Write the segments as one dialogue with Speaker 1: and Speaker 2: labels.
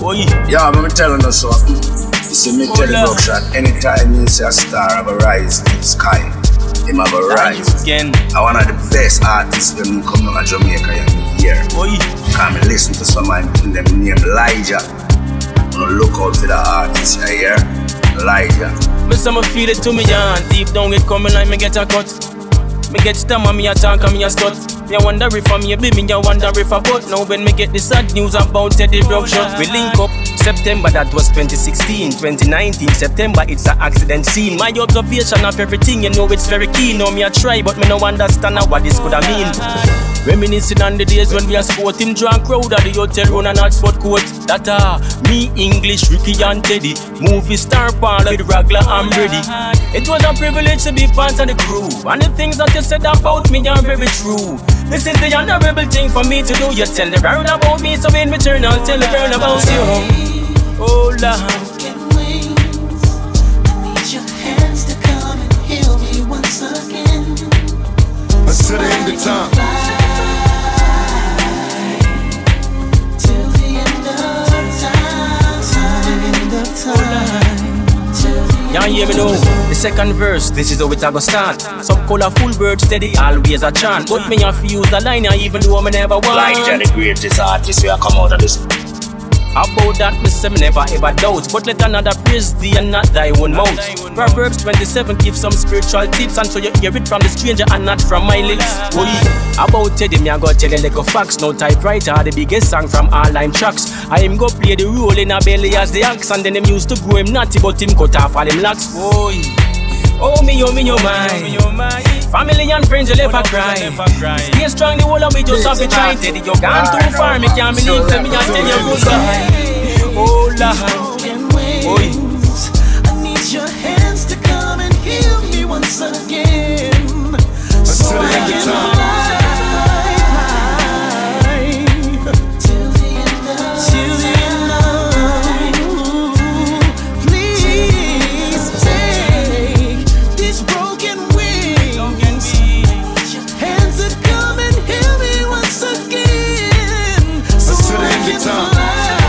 Speaker 1: Oi.
Speaker 2: Yeah, I'm telling us so. You see me tell the shot, anytime you see a star have a rise in the sky, him have a rise.
Speaker 1: Again.
Speaker 2: I one of the best artists when you come to Jamaica here.
Speaker 1: Oi.
Speaker 2: Come and listen to someone in them named Lijah. Look out for the artist here, Lijah.
Speaker 1: Me say me feel it to me and deep down it coming like me get a cut. Me get stammer, me a talk and me a stut. Me a wonder if I'm here, me a wonder if I but. Now when me get the sad news about Teddy Bruck shot, we link up. September, that was 2016. 2019, September, it's an accident scene. My observation of everything, you know it's very keen. Now me a try, but me no understand what this could have mean. Reminiscing on the days when we a sporting drunk crowd at the hotel room and Oxford court. That me, English, Ricky and Teddy, movie star parlor with Ragla and Brady. It was a privilege to be part of the crew, and the things that you said about me are very true. This is the honorable thing for me to do. You tell the world about me, so in return I'll tell the world about you. Oh Lord,
Speaker 3: I need your hands to come and heal me once again.
Speaker 4: Until the end of time.
Speaker 3: Till the end of time.
Speaker 1: y'all hear me now? The second verse, this is how it a go start. Some colorful words steady, always a chant. But me have to use the line even though me never want.
Speaker 2: Lijah, the greatest artist, we are come out of this.
Speaker 1: About that, me say me never ever doubt. But let another praise thee and not thy own mouth. Proverbs 27 gives some spiritual tips, and so you hear it from the stranger and not from my lips. Boy, about Teddy, me I go tell you like a facts. No typewriter, the biggest song from all line tracks. I him go play the role in a belly as the axe, and then him used to grow him natty, but him cut off all him locks. Boy, oh me, oh my. Family and friends, you never cry. Stay strong, the whole of me just have to try. Teddy, you gone too far, me can't believe that me I tell you goodbye. Oh Lord,
Speaker 3: I need your hands to come and heal me once again, so I can fly till the end of. Please take these broken wings. Hands that come and heal me once again, so I can fly.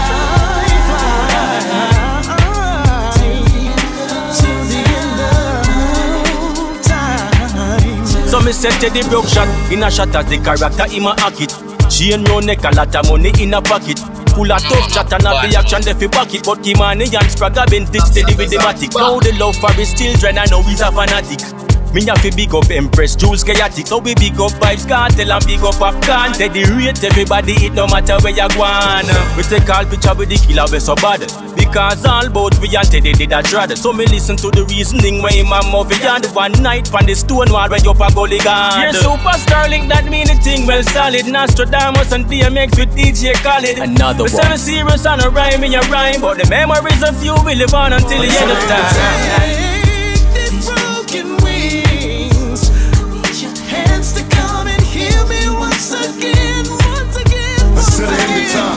Speaker 1: so me set Teddy Bruck shot in a shot as the character him a hack it. Chain round neck, a lot of money in a pocket. Full of tough chat and a reaction they fi back it. But him and the young Spragga been stick steady with the matic. Now the love for his children I know he's a fanatic. Me have to big up Empress Jules Chaotic. So we big up Vibes Cartel and big up Popcorn. Teddy rate everybody it no matter where you gwan. We take all picture with the killer we so bad, because all both we and Teddy did a dread. So me listen to the reasoning where him and movie and one night on the stone wall where you up a gully guard. You're superstar link that mean the thing well solid. Nostradamus and DMX with DJ Khaled. Another one. We serious and a rhyme in your rhyme, but the memories of you will live on until the end of time.
Speaker 4: Until the end of time.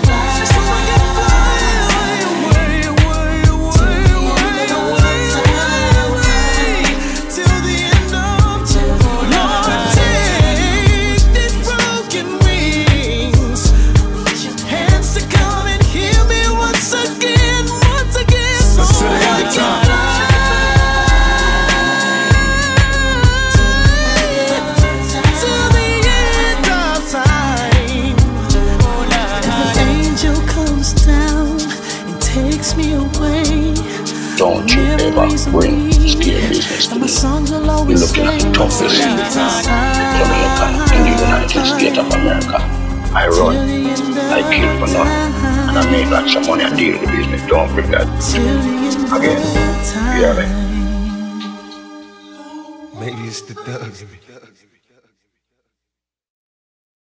Speaker 2: Don't you ever bring scare business to me. You're looking at the toughest Jamaica in the United States of America. I run, I kill for nothing, and I make lots of money and deal with the business. Don't bring that again. You hear me?
Speaker 4: Maybe it's the thugs.